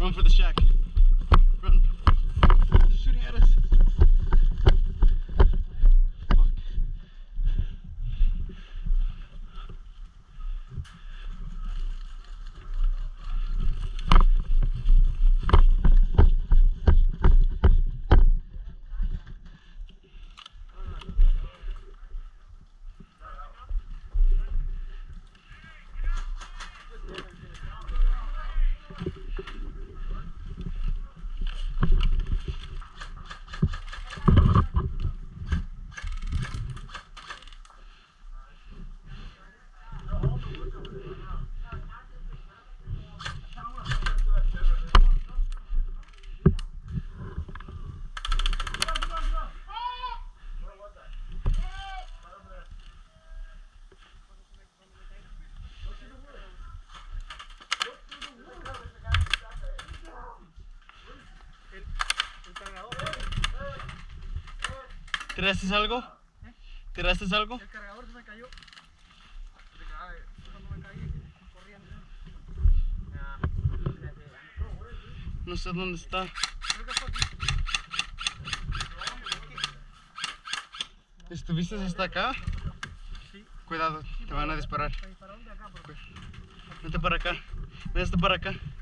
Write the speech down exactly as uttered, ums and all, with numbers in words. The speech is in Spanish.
Run for the shack. Run. They're shooting at us. Fuck. ¿Tiraste algo? ¿Eh? ¿Tiraste algo? El cargador se me cayó. Cuando me caí, corriendo. No sé dónde está. Creo que fue aquí. ¿Estuviste hasta acá? Sí. Cuidado, te van a disparar. Me dispararon de acá, pero... Vente para acá. Vente para acá.